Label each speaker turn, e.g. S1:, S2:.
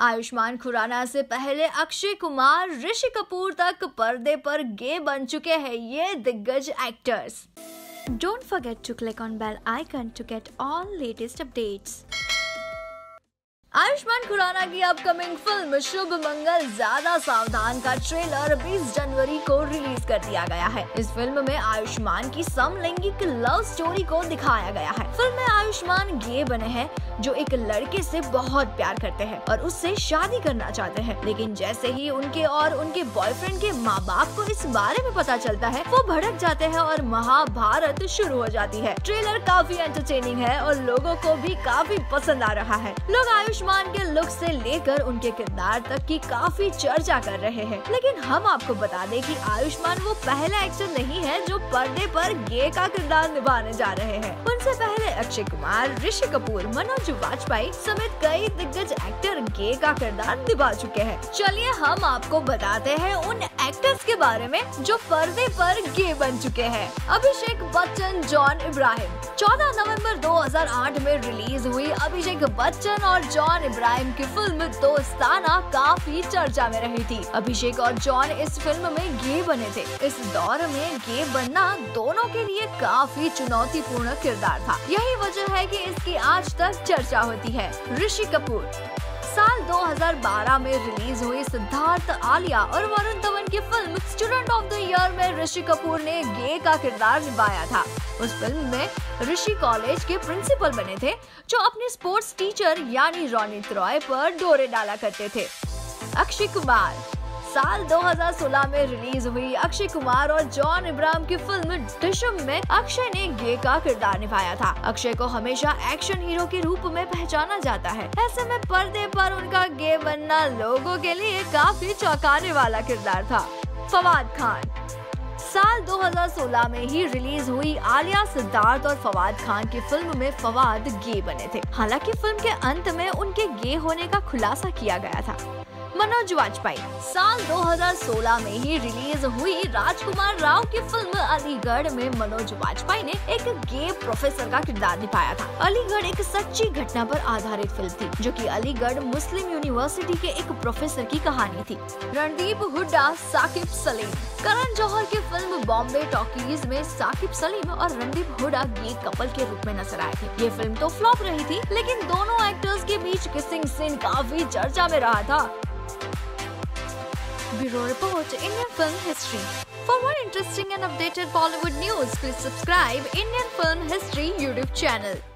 S1: आयुष्मान खुराना से पहले अक्षय कुमार, ऋषि कपूर तक पर्दे पर गे बन चुके हैं ये दिग्गज actors. Don't forget to click on bell icon to get all latest updates. Ayushmann Khurrana की अपकमिंग फिल्म शुभ मंगल ज्यादा सावधान का ट्रेलर 20 जनवरी को रिलीज कर दिया गया है। इस फिल्म में आयुष्मान की समलैंगिक लव स्टोरी को दिखाया गया है। फिल्म में आयुष्मान गे बने हैं जो एक लड़के से बहुत प्यार करते हैं और उससे शादी करना चाहते हैं, लेकिन जैसे ही उनके और उनके बॉयफ्रेंड के माँ बाप को इस बारे में पता चलता है, वो भड़क जाते हैं और महाभारत शुरू हो जाती है। ट्रेलर काफी एंटरटेनिंग है और लोगों को भी काफी पसंद आ रहा है। लोग आयुष्मान के लुक से लेकर उनके किरदार तक की काफी चर्चा कर रहे हैं, लेकिन हम आपको बता दें कि आयुष्मान वो पहला एक्टर नहीं है जो पर्दे पर गे का किरदार निभाने जा रहे हैं। उनसे पहले अक्षय कुमार, ऋषि कपूर, मनोज वाजपेयी समेत कई दिग्गज एक्टर गे का किरदार निभा चुके हैं। चलिए हम आपको बताते हैं उन एक्टर्स के बारे में जो पर्दे पर गे बन चुके हैं। Abhishek Bachchan, John Abraham. 14 नवंबर 2008 में रिलीज हुई अभिषेक बच्चन और जॉन इब्राहिम की फिल्म दोस्ताना काफी चर्चा में रही थी। अभिषेक और जॉन इस फिल्म में गे बने थे। इस दौर में गे बनना दोनों के लिए काफी चुनौतीपूर्ण किरदार था। यही वजह है कि इसकी आज तक चर्चा होती है। ऋषि कपूर। साल 2012 में रिलीज हुई सिद्धार्थ, आलिया और वरुण धवन की film Student of the Year में ऋषि कपूर ने गे का किरदार निभाया था। उस फिल्म में ऋषि कॉलेज के प्रिंसिपल बने थे जो अपने स्पोर्ट्स टीचर यानी रोनित रॉय पर डोरे डाला करते थे। अक्षय कुमार। साल 2016 में रिलीज हुई अक्षय कुमार और जॉन इब्राहिम की फिल्म डिशम में अक्षय ने गे का किरदार निभाया था। अक्षय को हमेशा एक्शन हीरो के रूप में पहचाना जाता है। ऐसे में पर्दे पर उनका गे बनना लोगों के लिए काफी चौंकाने वाला किरदार था। फवाद खान। साल 2016 में ही रिलीज हुई आलिया, सिद्धार्थ और फवाद खान की फिल्म में फवाद गे बने थे। हालांकि फिल्म के अंत में उनके गे होने का खुलासा किया गया था। मनोज वाजपेयी। साल 2016 में ही रिलीज हुई राजकुमार राव की फिल्म अलीगढ़ में मनोज वाजपेयी ने एक गे प्रोफेसर का किरदार निभाया था। अलीगढ़ एक सच्ची घटना पर आधारित फिल्म थी, जो कि अलीगढ़ मुस्लिम यूनिवर्सिटी के एक प्रोफेसर की कहानी थी। रणदीप हुड्डा, साकिब सलीम। करण जौहर की फिल्म बॉम्बे टॉकीज में साकिब सलीम और रणदीप हुड्डा गे कपल के रूप में नजर आए थे। ये फिल्म तो फ्लॉप रही थी, लेकिन दोनों एक्टर्स के बीच किसिंग सीन काफी चर्चा में रहा था। Bureau Report, Indian Film History. For more interesting and updated Bollywood news, please subscribe Indian Film History YouTube channel.